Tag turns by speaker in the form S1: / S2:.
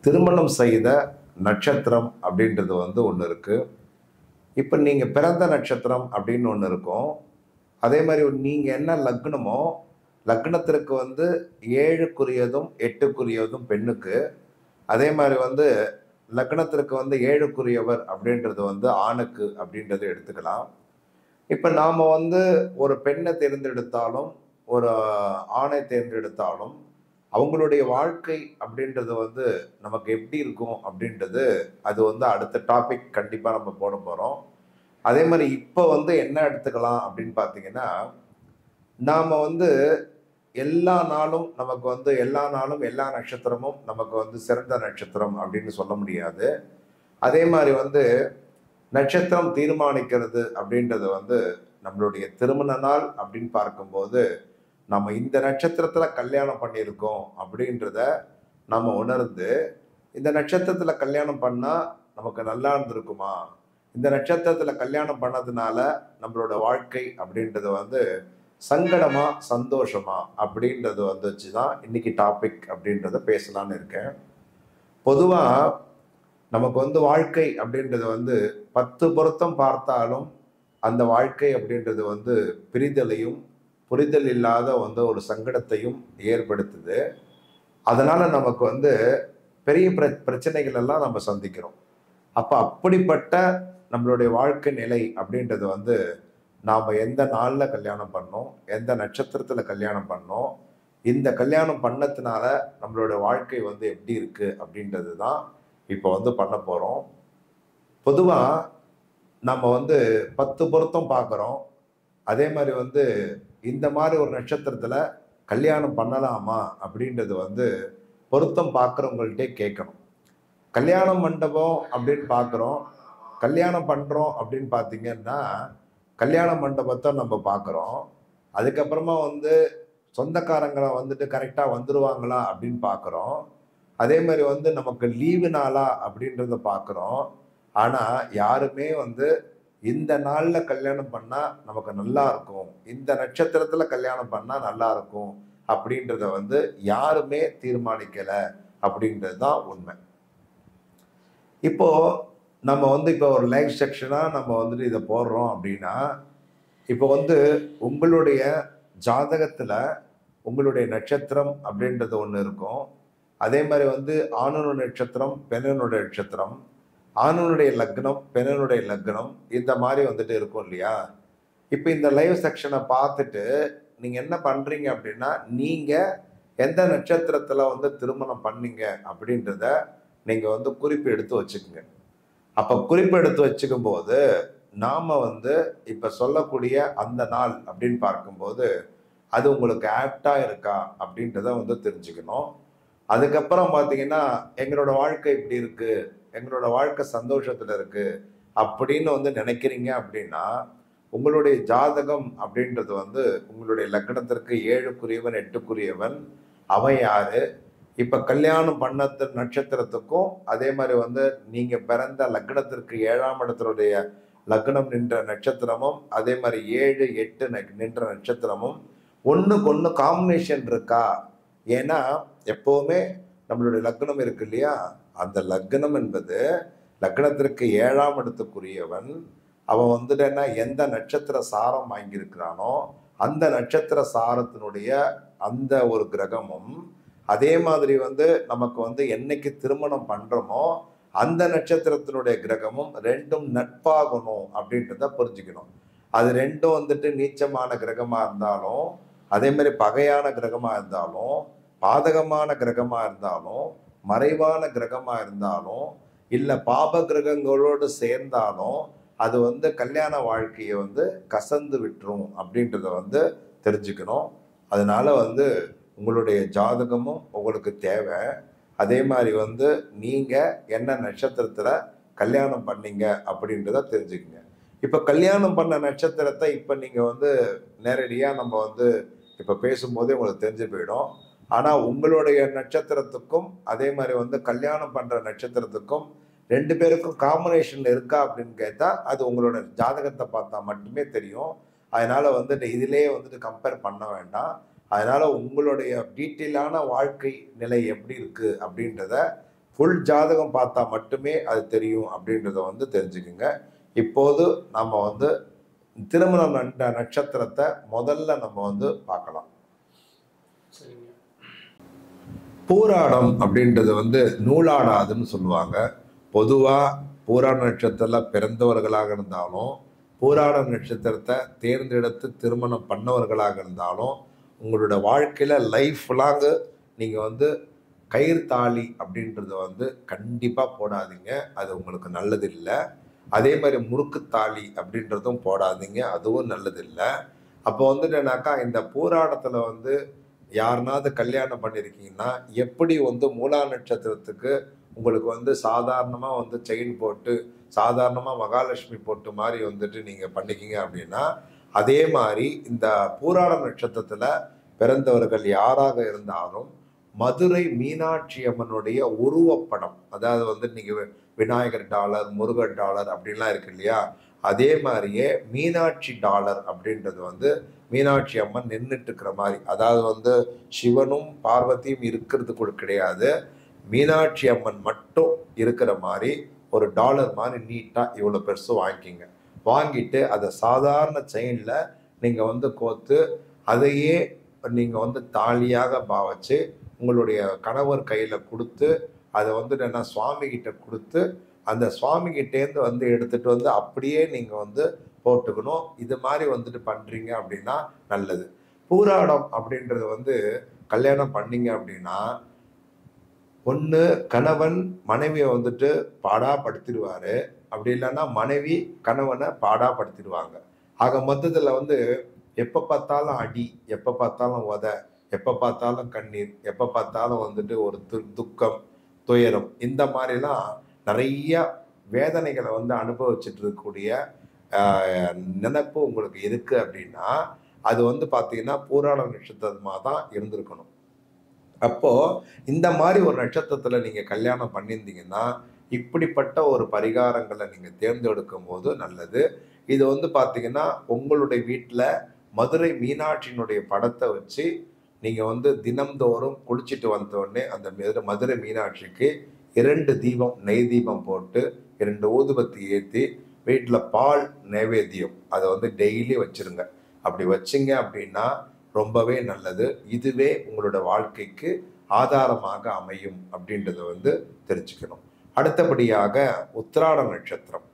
S1: திருமணம் செய்த நட்சத்திரம் அப்படின்றது ஒன்று இருக்குது. இப்போ நீங்கள் பிறந்த நட்சத்திரம் அப்படின்னு ஒன்று இருக்கும். அதே மாதிரி நீங்கள் என்ன லக்னமோ, லக்னத்திற்கு 7க்குரியதும் 8க்குரியதும் பெண்ணுக்கு. அதே மாதிரி லக்னத்திற்கு 7க்குரியவர் அப்படின்றது ஆணுக்கு அப்படின்றத எடுத்துக்கலாம். இப்போ நாம் ஒரு பெண்ணை தேர்ந்தெடுத்தாலும் ஒரு ஆணை தேர்ந்தெடுத்தாலும் அவங்களுடைய வாழ்க்கை அப்படின்றது நமக்கு எப்படி இருக்கும் அப்படின்றது அது அடுத்த டாபிக் கண்டிப்பாக நம்ம போட போகிறோம். அதே மாதிரி இப்போ என்ன எடுத்துக்கலாம் அப்படின்னு பார்த்தீங்கன்னா, நாம் எல்லா நாளும் நமக்கு எல்லா நாளும் எல்லா நட்சத்திரமும் நமக்கு சிறந்த நட்சத்திரம் அப்படின்னு சொல்ல முடியாது. அதே மாதிரி நட்சத்திரம் தீர்மானிக்கிறது அப்படின்றது நம்மளுடைய திருமண நாள் அப்படின்னு பார்க்கும்போது நம்ம இந்த நட்சத்திரத்தில் கல்யாணம் பண்ணியிருக்கோம் அப்படின்றத நம்ம உணர்ந்து, இந்த நட்சத்திரத்தில் கல்யாணம் பண்ணால் நமக்கு நல்லா இருந்திருக்குமா, இந்த நட்சத்திரத்தில் கல்யாணம் பண்ணதுனால நம்மளோட வாழ்க்கை அப்படின்றது சங்கடமா சந்தோஷமா அப்படின்றது வச்சு தான் இன்னைக்கு டாபிக் அப்படின்றத பேசலான்னு இருக்கேன். பொதுவாக நமக்கு வாழ்க்கை அப்படின்றது 10 பொருத்தம் பார்த்தாலும் அந்த வாழ்க்கை அப்படின்றது பிரிதலையும் புரிதல் இல்லாத ஒரு சங்கடத்தையும் ஏற்படுத்துது. அதனால நமக்கு பெரிய பிரச்சனைகள் எல்லாம் நம்ம சந்திக்கிறோம். அப்போ அப்படிப்பட்ட நம்மளுடைய வாழ்க்கை நிலை அப்படின்றது நாம் எந்த நாளில் கல்யாணம் பண்ணோம், எந்த நட்சத்திரத்தில் கல்யாணம் பண்ணோம், இந்த கல்யாணம் பண்ணதுனால நம்மளோட வாழ்க்கை எப்படி இருக்குது அப்படின்றது தான் இப்போ பண்ண போகிறோம். பொதுவாக நம்ம 10 பொருத்தம் பார்க்குறோம். அதே மாதிரி இந்த மாதிரி ஒரு நட்சத்திரத்தில் கல்யாணம் பண்ணலாமா அப்படின்றது பொருத்தம் பார்க்குறவங்கள்ட்டே கேட்கணும். கல்யாண மண்டபம் அப்படின்னு பார்க்குறோம், கல்யாணம் பண்ணுறோம் அப்படின்னு பார்த்தீங்கன்னா கல்யாண மண்டபத்தை நம்ம பார்க்குறோம். அதுக்கப்புறமா சொந்தக்காரங்களை கரெக்டாக வந்துடுவாங்களா அப்படின்னு பார்க்குறோம். அதே மாதிரி நமக்கு லீவு நாளா அப்படின்றத பார்க்குறோம். ஆனால் யாருமே இந்த நாளில் கல்யாணம் பண்ணால் நமக்கு நல்லா இருக்கும், இந்த நட்சத்திரத்தில் கல்யாணம் பண்ணால் நல்லா இருக்கும் அப்படின்றத யாருமே தீர்மானிக்கலை அப்படின்றது தான் உண்மை. இப்போ நம்ம இப்போ ஒரு லைவ் செக்ஷனாக நம்ம இதை போடுறோம் அப்படின்னா, இப்போ உங்களுடைய ஜாதகத்தில் உங்களுடைய நட்சத்திரம் அப்படின்றது ஒன்று இருக்கும். அதே மாதிரி ஆணுடைய நட்சத்திரம், பெண்ணுடைய நட்சத்திரம், ஆணுடைய லக்னம், பெண்ணுடைய லக்னம், இந்த மாதிரி இருக்கும் இல்லையா. இப்போ இந்த லைவ் செக்ஷனை பார்த்துட்டு நீங்கள் என்ன பண்ணுறீங்க அப்படின்னா, நீங்கள் எந்த நட்சத்திரத்தில் திருமணம் பண்ணீங்க அப்படின்றத நீங்கள் குறிப்பு எடுத்து வச்சுக்கோங்க. அப்போ குறிப்பு எடுத்து வச்சுக்கும் போது நாம் இப்போ சொல்லக்கூடிய அந்த நாள் அப்படின்னு பார்க்கும்போது அது உங்களுக்கு ஆப்டாக இருக்கா அப்படின்றத தெரிஞ்சுக்கணும். அதுக்கப்புறம் பார்த்தீங்கன்னா, எங்களோட வாழ்க்கை இப்படி இருக்குது, எங்களோட வாழ்க்கை சந்தோஷத்தில் இருக்குது அப்படின்னு நினைக்கிறீங்க அப்படின்னா, உங்களுடைய ஜாதகம் அப்படின்றது உங்களுடைய லக்னத்திற்கு 7க்குரியவன் 8க்குரியவன் அவன் யாரு, இப்போ கல்யாணம் பண்ண நட்சத்திரத்துக்கும் அதே மாதிரி நீங்கள் பிறந்த லக்னத்திற்கு 7ஆம் இடத்தினுடைய லக்னம் நின்ற நட்சத்திரமும் அதே மாதிரி 7, 8 நின்ற நட்சத்திரமும் ஒன்றுக்கு ஒன்று காம்பினேஷன் இருக்கா. ஏன்னா எப்போவுமே நம்மளுடைய லக்னம் இருக்கு இல்லையா, அந்த லக்னம் என்பது லக்னத்திற்கு 7ஆம் இடத்துக்குரியவன் அவன் என்ன எந்த நட்சத்திர சாரம் வாங்கியிருக்கிறானோ அந்த நட்சத்திர சாரத்தினுடைய அந்த ஒரு கிரகமும், அதே மாதிரி நமக்கு என்னைக்கு திருமணம் பண்ணுறோமோ அந்த நட்சத்திரத்தினுடைய கிரகமும் ரெண்டும் நட்பாகணும் அப்படின்றத புரிஞ்சுக்கணும். அது ரெண்டும் நீச்சமான கிரகமாக இருந்தாலும், அதே மாதிரி பகையான கிரகமாக இருந்தாலும், பாதகமான கிரகமாக இருந்தாலும், மறைவான கிரகமாக இருந்தாலும், இல்லை பாப கிரகங்களோடு சேர்ந்தாலும் அது கல்யாண வாழ்க்கையை கசந்து விட்டுரும் அப்படின்றத தெரிஞ்சுக்கணும். அதனால உங்களுடைய ஜாதகமும் உங்களுக்கு தேவை. அதே மாதிரி நீங்கள் என்ன நட்சத்திரத்தில் கல்யாணம் பண்ணீங்க அப்படின்றத தெரிஞ்சுக்கங்க. இப்போ கல்யாணம் பண்ண நட்சத்திரத்தை இப்போ நீங்கள் நேரடியாக நம்ம இப்போ பேசும்போதே உங்களுக்கு தெரிஞ்சு போயிடும். ஆனால் உங்களுடைய நட்சத்திரத்துக்கும் அதே மாதிரி கல்யாணம் பண்ணுற நட்சத்திரத்துக்கும் 2 பேருக்கும் காம்பினேஷன் இருக்கா அப்படின்னு கேட்டால் அது உங்களோட ஜாதகத்தை பார்த்தா மட்டுமே தெரியும். அதனால் இதிலே கம்பேர் பண்ண வேண்டாம். அதனால் உங்களுடைய டீட்டெயிலான வாழ்க்கை நிலை எப்படி இருக்குது அப்படின்றத ஃபுல் ஜாதகம் பார்த்தா மட்டுமே அது தெரியும் அப்படின்றத வந்து தெரிஞ்சுக்குங்க. இப்போது நம்ம வந்து திருமணம் நட்சத்திரத்தை முதல்ல நம்ம வந்து பார்க்கலாம். பூராடம் அப்படின்றது வந்து நூலாடாதுன்னு சொல்லுவாங்க. பொதுவாக பூராட நட்சத்திரத்தில் பிறந்தவர்களாக இருந்தாலும், பூராட நட்சத்திரத்தை தேர்ந்தெடுத்து திருமணம் பண்ணவர்களாக இருந்தாலும், உங்களோட வாழ்க்கையில் லைஃப் லாங்கு நீங்கள் வந்து கயிறு தாலி அப்படின்றத வந்து கண்டிப்பாக போடாதீங்க. அது உங்களுக்கு நல்லது இல்லை. அதே மாதிரி முறுக்கு தாலி அப்படின்றதும் போடாதீங்க. அதுவும் நல்லது இல்லை. அப்போ வந்துட்டுனாக்கா இந்த பூராடத்தில் வந்து யாருனாவது கல்யாணம் பண்ணியிருக்கீங்கன்னா, எப்படி வந்து மூலா நட்சத்திரத்துக்கு உங்களுக்கு வந்து சாதாரணமாக வந்து செயின் போட்டு, சாதாரணமாக மகாலட்சுமி போட்டு மாதிரி வந்துட்டு நீங்கள் பண்ணிக்கிங்க அப்படின்னா, அதே மாதிரி இந்த பூராட நட்சத்திரத்தில் பிறந்தவர்கள் யாராக இருந்தாலும் மதுரை மீனாட்சி அம்மனுடைய உருவப்படம், அதாவது வந்து நீங்கள் விநாயகர் டாலர், முருகர் டாலர் அப்படின்லாம் இருக்கு இல்லையா, அதே மாதிரியே மீனாட்சி டாலர் அப்படின்றது வந்து மீனாட்சி அம்மன் நின்றுட்டு இருக்கிற மாதிரி, அதாவது வந்து சிவனும் பார்வதியும் இருக்கிறது கூட கிடையாது, மீனாட்சி அம்மன் மட்டும் இருக்கிற மாதிரி ஒரு டாலர் மாதிரி நீட்டாக இவ்வளோ பெருசு வாங்கிக்கிங்க. வாங்கிட்டு அதை சாதாரண செயினில் நீங்கள் வந்து கோத்து அதையே நீங்கள் வந்து தாலியாக பாவச்சு உங்களுடைய கணவர் கையில் கொடுத்து அதை வந்து என்ன சுவாமி கிட்ட கொடுத்து அந்த சுவாமி கிட்டேருந்து வந்து எடுத்துகிட்டு வந்து அப்படியே நீங்கள் வந்து போட்டுக்கணும். இது மாதிரி வந்துட்டு பண்ணுறீங்க அப்படின்னா நல்லது. பூராடம் அப்படின்றது வந்து கல்யாணம் பண்ணீங்க அப்படின்னா, ஒன்று கணவன் மனைவியை வந்துட்டு பாடாப்படுத்திடுவார், அப்படி இல்லைன்னா மனைவி கணவனை பாடாப்படுத்திடுவாங்க. ஆக மொத்தத்தில் வந்து எப்போ பார்த்தாலும் அடி, எப்போ பார்த்தாலும் உதை, எப்போ பார்த்தாலும் கண்ணீர், எப்போ பார்த்தாலும் வந்துட்டு ஒரு துக்கம், துயரம், இந்த மாதிரிலாம் நிறைய வேதனைகளை வந்து அனுபவிச்சுட்டு இருக்கக்கூடிய நினைப்பு உங்களுக்கு இருக்குது அப்படின்னா, அது வந்து பார்த்தீங்கன்னா பூராட நட்சத்திரமாக தான் இருந்திருக்கணும். அப்போது இந்த மாதிரி ஒரு நட்சத்திரத்தில் நீங்கள் கல்யாணம் பண்ணியிருந்தீங்கன்னா, இப்படிப்பட்ட ஒரு பரிகாரங்களை நீங்கள் தேர்ந்தெடுக்கும் போது நல்லது. இது வந்து பார்த்தீங்கன்னா உங்களுடைய வீட்டில் மதுரை மீனாட்சியினுடைய படத்தை வச்சு நீங்கள் வந்து தினம்தோறும் குளிச்சுட்டு வந்தோடனே அந்த மதுரை மீனாட்சிக்கு 2 தீபம், நெய் தீபம் போட்டு 2 ஊதுபத்தி ஏற்றி வீட்டில் பால் நைவேத்தியம் அதை வந்து டெய்லி வச்சுருங்க. அப்படி வச்சிங்க அப்படின்னா ரொம்பவே நல்லது. இதுவே உங்களோட வாழ்க்கைக்கு ஆதாரமாக அமையும் அப்படின்றத வந்து தெரிஞ்சுக்கணும். அடுத்தபடியாக உத்திராட நட்சத்திரம்.